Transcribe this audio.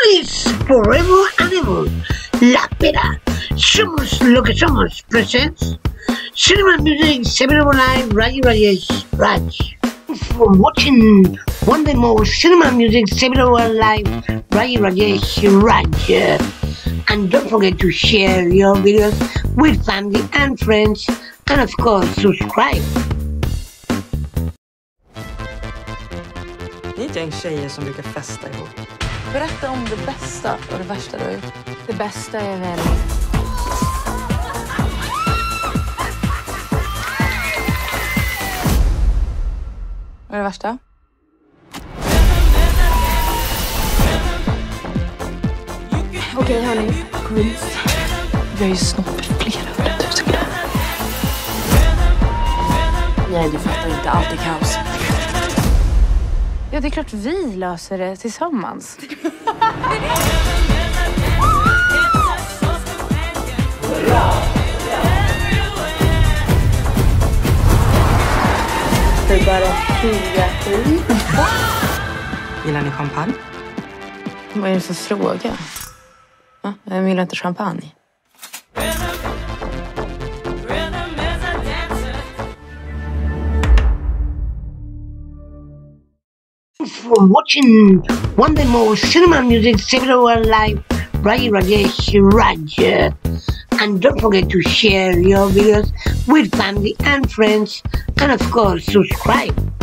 Feliz forever and ever. La Pera. Somos lo que somos. Presents Cinema Music 7 Live RAYIRAJESHRAJ. For watching one day more Cinema Music 7 Live RAYIRAJESHRAJ. And don't forget to share your videos with family and friends. And of course, subscribe. Ni är ett gäng tjejer som brukar festa ihop. Berätta om det bästa och det värsta du har gjort. Det bästa är väl... Och det värsta? Okej, hörni. Quiz. Vi har ju snott flera 100 000 kronor. Nej, du fattar inte. Allt är kaos. Ja, det är klart vi löser det tillsammans. Det är bara 20. Gillar ni champagne? Vad är det för fråga? Va? Jag vill inte champagne. For watching one day more Cinema Music 7 Live RAYIRAJESHRAJ. And don't forget to share your videos with family and friends. And of course, subscribe.